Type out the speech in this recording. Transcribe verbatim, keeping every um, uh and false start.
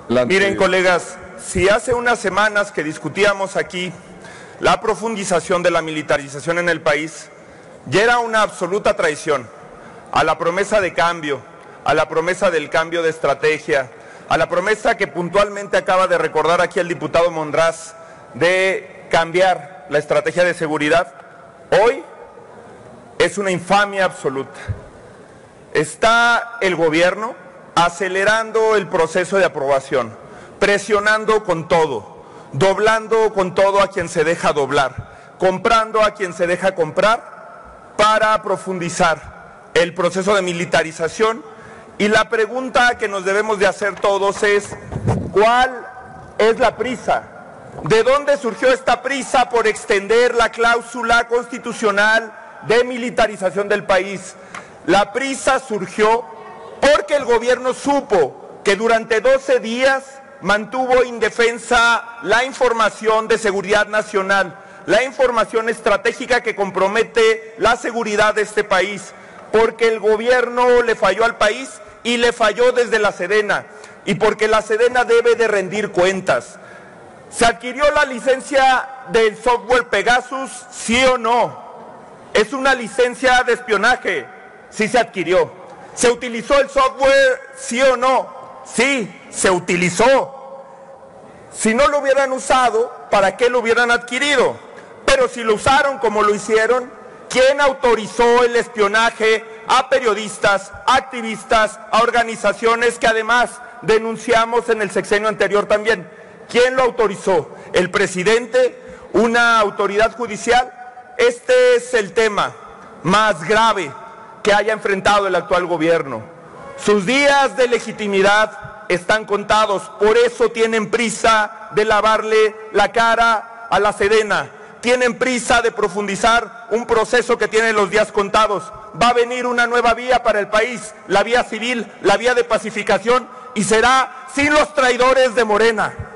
Miren, colegas, si hace unas semanas que discutíamos aquí la profundización de la militarización en el país, ya era una absoluta traición a la promesa de cambio, a la promesa del cambio de estrategia, a la promesa que puntualmente acaba de recordar aquí el diputado Monraz de cambiar la estrategia de seguridad. Hoy es una infamia absoluta. Está el gobierno acelerando el proceso de aprobación, presionando con todo, doblando con todo a quien se deja doblar, comprando a quien se deja comprar para profundizar el proceso de militarización. Y la pregunta que nos debemos de hacer todos es, ¿cuál es la prisa? ¿De dónde surgió esta prisa por extender la cláusula constitucional de militarización del país? La prisa surgió porque el gobierno supo que durante doce días mantuvo indefensa la información de seguridad nacional, la información estratégica que compromete la seguridad de este país, porque el gobierno le falló al país y le falló desde la Sedena, y porque la Sedena debe de rendir cuentas. ¿Se adquirió la licencia del software Pegasus? ¿Sí o no? ¿Es una licencia de espionaje? Sí se adquirió. ¿Se utilizó el software? ¿Sí o no? Sí, se utilizó. Si no lo hubieran usado, ¿para qué lo hubieran adquirido? Pero si lo usaron como lo hicieron, ¿quién autorizó el espionaje a periodistas, a activistas, a organizaciones que además denunciamos en el sexenio anterior también? ¿Quién lo autorizó? ¿El presidente? ¿Una autoridad judicial? Este es el tema más grave que haya enfrentado el actual gobierno. Sus días de legitimidad están contados, por eso tienen prisa de lavarle la cara a la Sedena, tienen prisa de profundizar un proceso que tiene los días contados. Va a venir una nueva vía para el país, la vía civil, la vía de pacificación, y será sin los traidores de Morena.